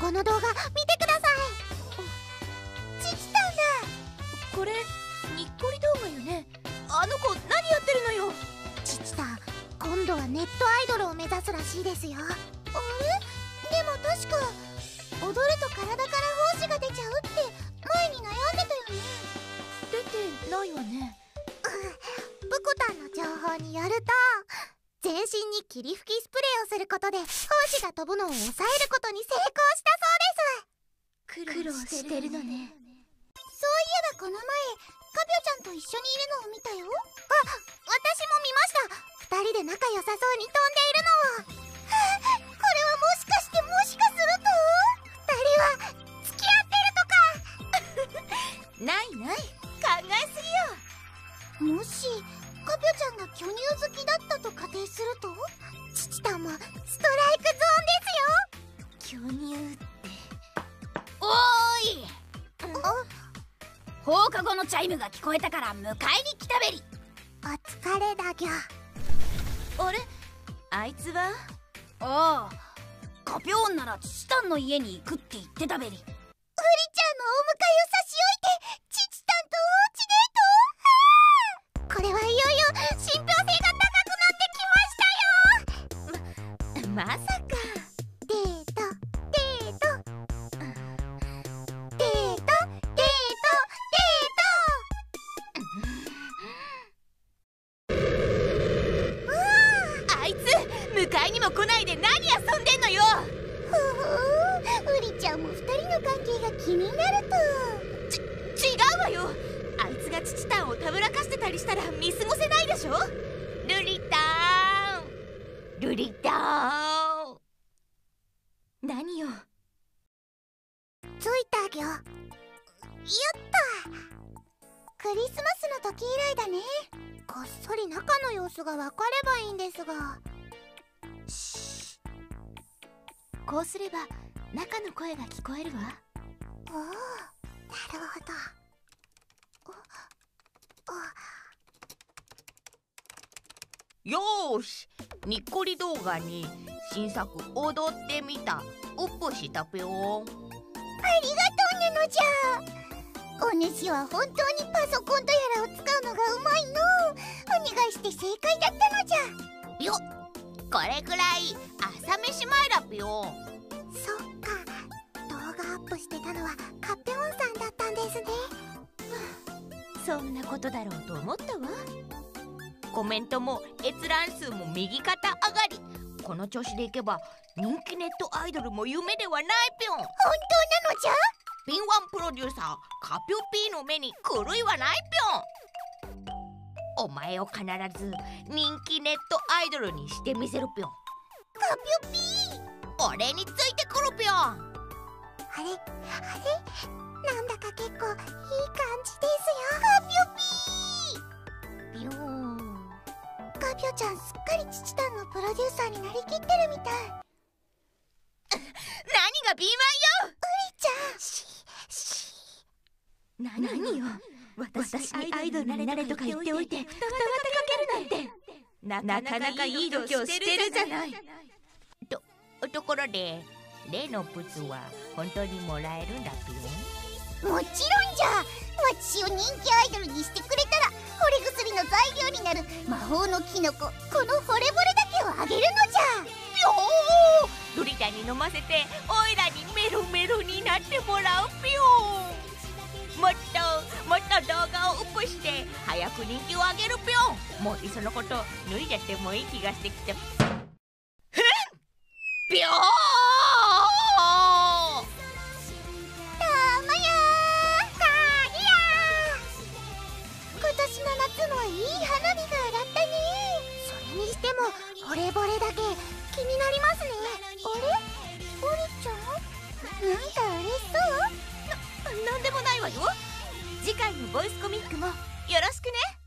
この動画見てください。チチタンだ。 これにっこり動画よね。あの子何やってるのよ。 チチタン、今度はネットアイドルを目指すらしいですよ。あれ？でも確か踊ると体から胞子が出ちゃうって前に悩んでたよね。 出てないわね。 ブコタンの情報によると、全身に霧吹きスプレーをすることで胞子が飛ぶのを抑えることに成功したそうです。 苦労してるのね。 そういえばこの前カピョちゃんと一緒にいるのを見たよ。あ、私も見ました。二人で仲良さそうに飛んでいるのを。これはもしかしてもしかすると二人は付き合ってるとか。 ないない、考えすぎよ。 もしカピョちゃんが巨乳好きだったと仮定すると、チチタンもストライクゾーンですよ。 巨乳って。 おーい、放課後のチャイムが聞こえたから迎えに来たべり。 お疲れだぎょ。 あれ、あいつは？ ああ、カピョーンならチチタンの家に行くって言ってたべり。 ウリちゃんのお迎えを差し置いてチチタンとおうちデート。これはいよいよ信憑性が高くなってきましたよ。 まさか。 デートデートデートデートあいつ迎えにも来ないで何遊んでんのよ。 ウリちゃんも二人の関係が気になると。 違うわよ。あいつがチチタンをたぶらかしてたりしたら見過ごせないでしょ。ルリターン、ルリターン。何よ。 ついたぎょ。やった。クリスマスの時以来だね。こっそり中の様子がわかればいいんですが。 こうすれば中の声が聞こえるわ。 おお、なるほど。 よーし、にっこり動画に新作踊ってみたアップしたぴょん。 ありがとうねのじゃ。お主は本当にパソコンとやらを使うのがうまいの。お願いして正解だったのじゃ。 よっ、これくらい朝飯前だぴょん。 そっか、動画アップしてたのはカピョンさんだったんですね。 そんなことだろうと思ったわ。 コメントも閲覧数も右肩上がり。この調子でいけば人気ネットアイドルも夢ではないぴょん。 本当なのじゃ。 敏腕プロデューサーカピョピーの目に狂いはないぴょん。お前を必ず人気ネットアイドルにしてみせるぴょん。 カピョピー、 俺についてくるぴょん。 あれなんだか結構いい感じですよ。カピョピー。 ビヨーン。 カピョちゃんすっかりチチタンのプロデューサーになりきってるみたい。 何が敏腕よ。 ウリちゃん。 何よ。私にアイドルになれとか言っておいて二股かけるなんて。なかなかいい度胸してるじゃない。 ところで例のプツは本当にもらえるんだぴよ。 もちろんじゃ。私を人気アイドルにしてくれたら惚れ薬の材料になる魔法のキノコ、この惚れ惚れだけをあげるのじゃ。 ぴょー、ルリタに飲ませてオイラにメロメロになってもらうぴよ。もっと動画をアップして早く人気を上げるぴょん。もういっそのこと脱いじゃってもいい気がしてきた。ぴょー。 今年の夏もいい花火が上がったね。それにしても惚れ惚れだけ気になりますね。あれ、オリちゃんなんか嬉しそう。 なんでもないわよ。次回のボイスコミックもよろしくね。